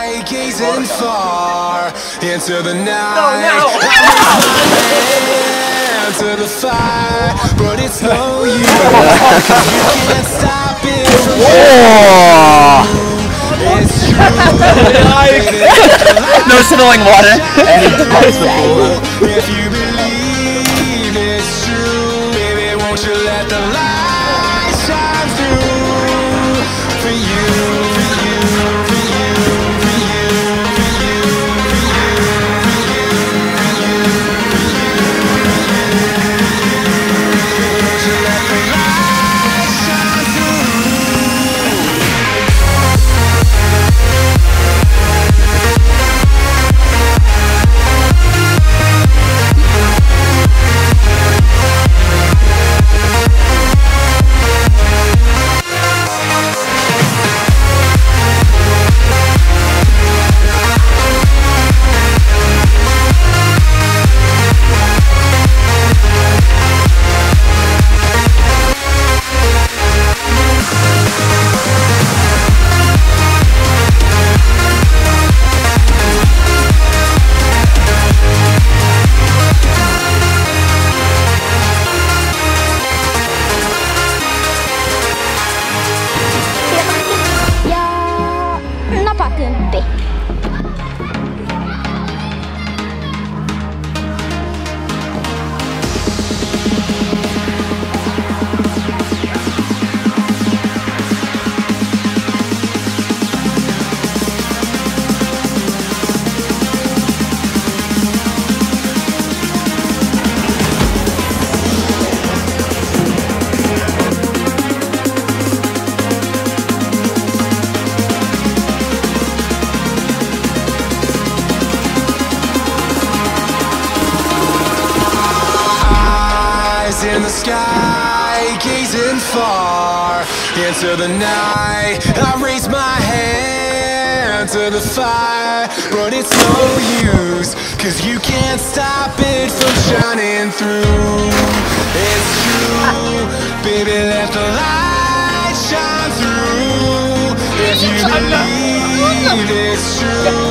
sky, gazing far into the night. I raise my hand to the fire, but it's no use. You can't stop it from shining. It's true. No spilling water. If you believe it's true, baby, won't you let the light shine through for you, for you, for you, for you, for you, for you, won't you let the light shine through? In the sky, gazing far into the night, I raise my hand to the fire, but it's no use, 'cause you can't stop it from shining through. It's true, baby, let the light shine through. If you believe it's true,